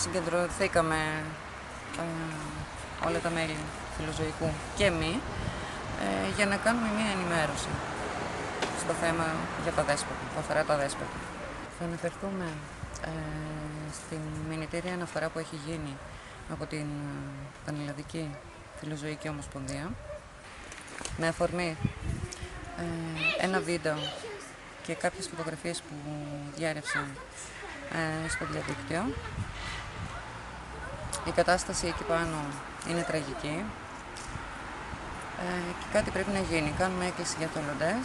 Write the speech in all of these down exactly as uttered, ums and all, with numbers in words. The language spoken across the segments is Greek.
συγκεντρωθήκαμε ε, όλα τα μέλη φιλοζωικού και εμείς ε, για να κάνουμε μία ενημέρωση στο θέμα για τα δέσποτα, που αφορά τα δέσποτα. Θα αναφερθούμε ε, στην μηνυτήρια αναφορά που έχει γίνει από την Πανελλαδική Φιλοζωική Ομοσπονδία με αφορμή ε, ένα βίντεο και κάποιες φωτογραφίες που διέρευσαν ε, στο διαδίκτυο. Η κατάσταση εκεί πάνω είναι τραγική ε, και κάτι πρέπει να γίνει. Κάνουμε έκκληση για θελοντές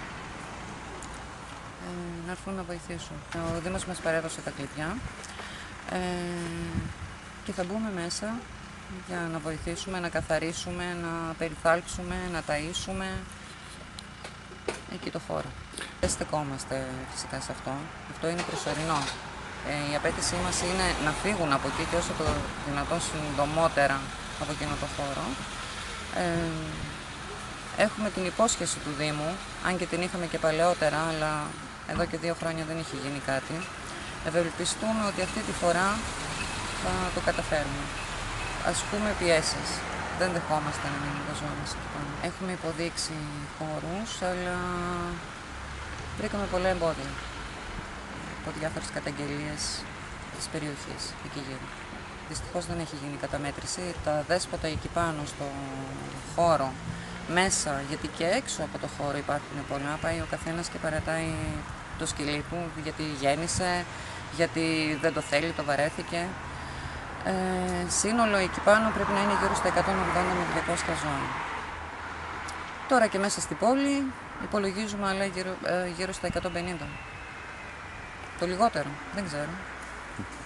ε, να έρθουν να βοηθήσουν. Ο Δήμος μας παρέδωσε τα κλειδιά ε, και θα μπούμε μέσα για να βοηθήσουμε, να καθαρίσουμε, να περιθάλψουμε, να ταΐσουμε εκεί το χώρο. Δεν στεκόμαστε φυσικά σε αυτό. Αυτό είναι προσωρινό. Ε, η απέτησή μας είναι να φύγουν από εκεί και όσο το δυνατόν συντομότερα από εκείνο το χώρο. Ε, έχουμε την υπόσχεση του Δήμου, αν και την είχαμε και παλαιότερα, αλλά εδώ και δύο χρόνια δεν είχε γίνει κάτι. Ευελπιστούμε ότι αυτή τη φορά θα το καταφέρουμε. Ασκούμε πιέσεις. Δεν δεχόμαστε να μην εργαζόμαστε εκεί πάνω. Έχουμε υποδείξει χώρους, αλλά βρήκαμε πολλά εμπόδια από διάφορες καταγγελίες της περιοχής εκεί γύρω. Δυστυχώς δεν έχει γίνει καταμέτρηση. Τα δέσποτα εκεί πάνω στο χώρο, μέσα, γιατί και έξω από το χώρο υπάρχουν πολλά. Πάει ο καθένας και παρατάει το σκυλί του, γιατί γέννησε, γιατί δεν το θέλει, το βαρέθηκε. Ε, σύνολο εκεί πάνω πρέπει να είναι γύρω στα εκατόν ογδόντα με διακόσια ζώα. Τώρα και μέσα στην πόλη υπολογίζουμε αλλά γύρω, ε, γύρω στα εκατόν πενήντα. Το λιγότερο, δεν ξέρω.